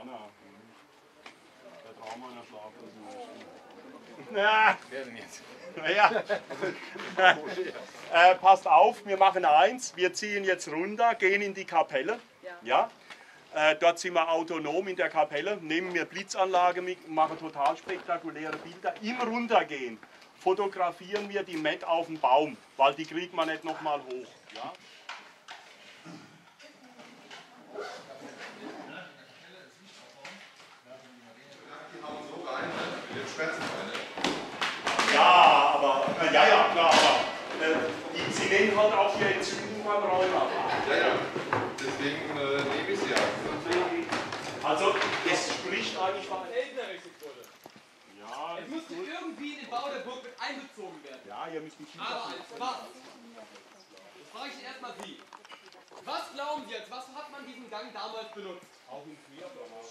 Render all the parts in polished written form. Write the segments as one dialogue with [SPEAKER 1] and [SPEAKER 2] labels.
[SPEAKER 1] Svetlana. Der Trauma in der Schlaflosen.
[SPEAKER 2] Wer denn jetzt?
[SPEAKER 1] Ja. Passt auf, wir machen eins. Wir ziehen jetzt runter, gehen in die Kapelle. Ja. Dort sind wir autonom in der Kapelle, nehmen wir Blitzanlage mit, machen total spektakuläre Bilder. Im Runtergehen fotografieren wir die Met auf dem Baum, weil die kriegt man nicht nochmal hoch. Ja? Ja, aber, klar, aber sie nehmen halt auch die Entzündung beim Rheuma.
[SPEAKER 3] Ja, deswegen nehme ich sie auch.
[SPEAKER 1] Also, es spricht eigentlich von einer
[SPEAKER 4] Elternrechtsquote.
[SPEAKER 1] Ja,
[SPEAKER 4] Es musste irgendwie in den Bau der Burg mit einbezogen werden.
[SPEAKER 1] ja, ihr müsst mich
[SPEAKER 4] Aber als was? Das frage ich erstmal Sie. Was glauben Sie jetzt? Was hat man diesen Gang damals benutzt?
[SPEAKER 1] Auch im Querbereich.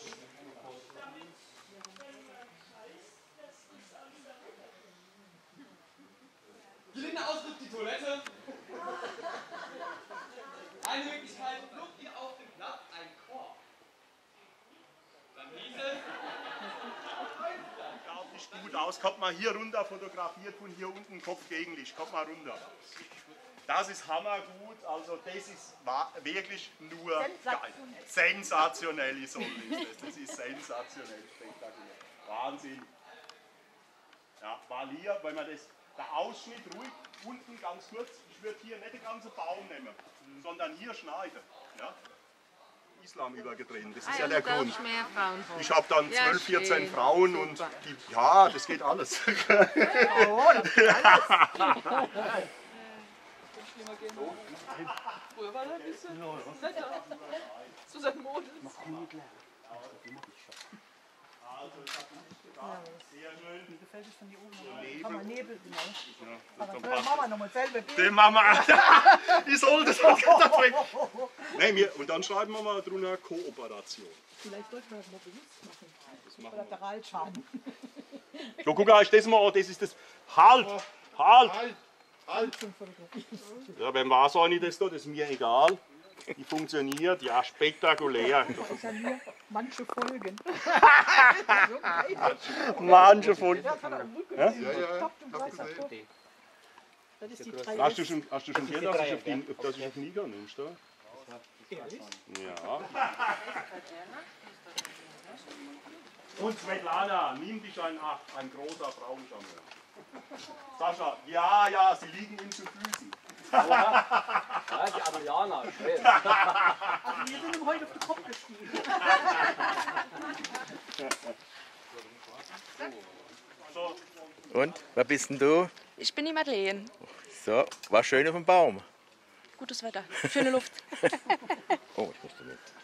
[SPEAKER 4] Gelinde Ausdruck die Toilette. Eine Möglichkeit, sucht ihr auf dem Platz ein Korb. Dann hieß es...
[SPEAKER 1] Schaut nicht gut aus. Kommt mal hier runter, fotografiert von hier unten Kopf gegen Licht. Kommt mal runter. Das ist hammergut. Also das ist wirklich nur geil. Sensationell ist das. Das ist sensationell spektakulär. Wahnsinn. Ja, weil hier, wenn man das, der Ausschnitt ruhig unten ganz kurz, ich würde hier nicht den ganzen Baum nehmen, sondern hier schneiden. Ja? Islam übergedreht. Das ist ja der Grund. Ich habe dann 12, 14 Frauen und die, ja, das geht alles.
[SPEAKER 5] Oh, das geht alles. Früher war das ein bisschen netter. Zu seinem Mode.
[SPEAKER 1] Also, das hat gut getan. Sehr schön.
[SPEAKER 5] Mir gefällt es von hier oben. Kann man Nebel, genau.
[SPEAKER 1] Ja,
[SPEAKER 5] Aber dann machen wir nochmal selber Bild.
[SPEAKER 1] den machen wir. Ich soll das auch weg. Nee, und dann schreiben wir mal drunter Kooperation.
[SPEAKER 5] Vielleicht sollten wir das mal bewusst machen.
[SPEAKER 1] Das machen wir.
[SPEAKER 5] Kollateralschaden.
[SPEAKER 1] So, guck euch das mal an. Das ist das. Halt! Halt! Ja, beim Wasser nicht das da, das ist mir egal. Die funktioniert, ja, spektakulär.
[SPEAKER 5] Das ist ja nur manche Folgen.
[SPEAKER 1] Manche Folgen.
[SPEAKER 5] Ja, kann er im Rücken.
[SPEAKER 3] Ja,
[SPEAKER 5] Das ist die 3S.
[SPEAKER 1] Hast du schon gehört, dass ich auf Niger nimmst? Da?
[SPEAKER 5] Ehrlich?
[SPEAKER 1] Ja. Und Svetlana, nimm dich ein Acht, ein großer Frauencharmeur. Sascha, ja, sie liegen ihm zu Füßen.
[SPEAKER 2] Ja, die Adriana, schön.
[SPEAKER 5] Also wir sind ihm heute auf den Kopf gestiegen.
[SPEAKER 6] Und, wer bist denn du?
[SPEAKER 7] Ich bin die Madeleine.
[SPEAKER 6] So, war schön auf dem Baum.
[SPEAKER 7] Gutes Wetter, schöne Luft.
[SPEAKER 6] Oh, ich muss da mit.